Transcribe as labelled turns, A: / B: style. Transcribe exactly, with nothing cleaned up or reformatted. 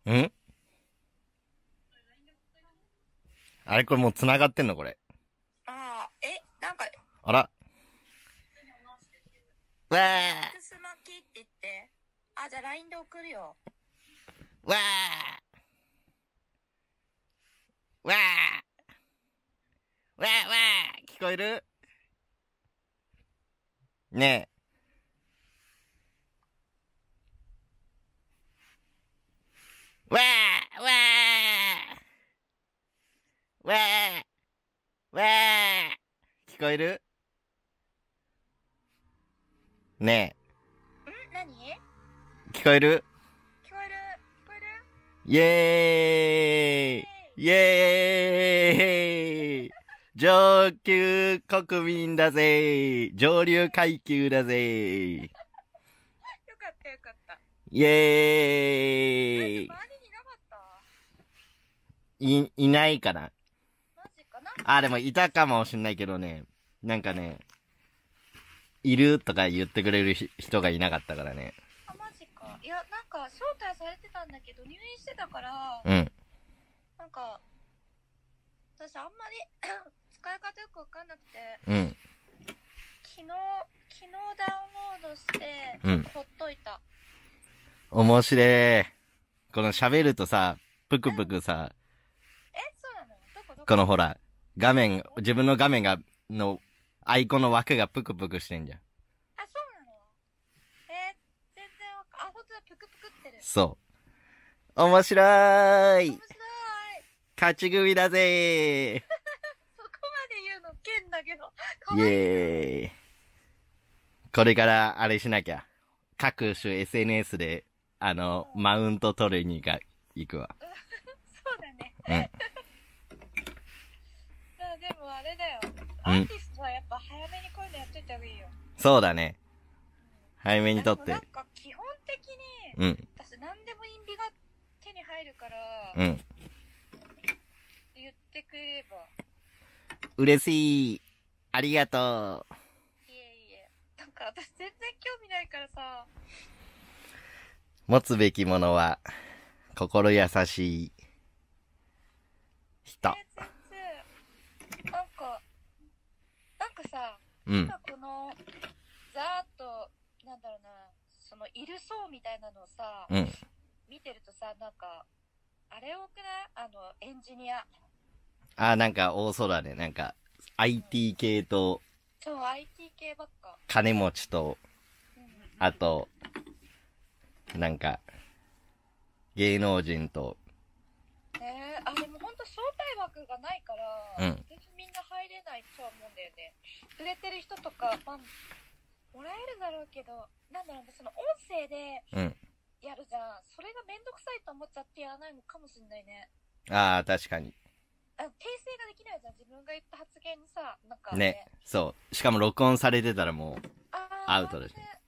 A: んあれこれもう繋がってんのこれ。
B: ああ、え、なんか、
A: あら。わー。
B: くすまきって言って。あ、じゃあ ライン で送るよ。
A: わー。わー。わーわー。聞こえる？ねえ。わー。わー。わー。わー。聞こえる？ね
B: ん何？
A: え。聞こえる？
B: 聞こえる？聞こえる？
A: イエーイイエーイ上級国民だぜ上流階級だぜ
B: よかったよかった。
A: イエーイ
B: 周りになかった？
A: い、いないかな。
B: マジかな。
A: あ、でもいたかもしんないけどね。なんかね、いるとか言ってくれる人がいなかったからね。
B: あ、マジか。いや、なんか招待されてたんだけど入院してたから、
A: うん。
B: なんか、私あんまり使い方よくわかんなくて、
A: うん。
B: 昨日、昨日ダウンロードして、
A: うん
B: ほっといた。
A: 面白い。この喋るとさ、ぷくぷくさ、
B: え、そうなの？どこどこ？
A: このほら、画面、自分の画面が、の、アイコンの枠がぷくぷくしてんじゃん。
B: あ、そうなの？えー、全然わかん、あ、ほんとだ、ぷくぷくってる。
A: そう。面白ーい。
B: 面白い。
A: 勝ち組だぜー。
B: そこまで言うの剣だけど。か
A: イ
B: わいい。
A: エーイ。これからあれしなきゃ。各種 エスエヌエス で、あの、マウント取りに行くわ。
B: そうだね。
A: うん。
B: あ、でもあれだよ。アーティストはやっぱ早めにこういうのやっといた方がいいよ。
A: そうだね。早めに取って。
B: なんか基本的
A: う
B: に、
A: ん。
B: 私何でもインビが手に入るから、
A: うん。
B: 言ってくれれば。
A: 嬉しい。ありがとう。
B: いえいえ。なんか私全然興味ないからさ。
A: 持つべきものは、心優しい人。
B: え、全然。なんか、なんかさ、
A: うん。
B: 今この、ざーっと、なんだろうな、そのいる層みたいなのをさ、
A: うん。
B: 見てるとさ、なんか、あれ多くない？あの、エンジニア。
A: あ、なんか多そうだね。なんか、アイティー 系と、
B: そう、アイティー 系ばっか。
A: 金持ちと、
B: うん、
A: あと、なんか、芸能人と、
B: ねえ、あ、でもほんと招待枠がないから、
A: うん
B: 全然みんな入れないとは思うんだよね。売れてる人とか、まあ、もらえるだろうけど、なんだろうね、その音声で
A: うん。
B: やるじゃん。それがめんどくさいと思っちゃってやらないのかもしんないね。
A: ああ、確かに。
B: あ、訂正ができないじゃん。自分が言った発言にさ、なんか
A: ね。そう。しかも録音されてたらもう、
B: あー
A: アウトだし。
B: ね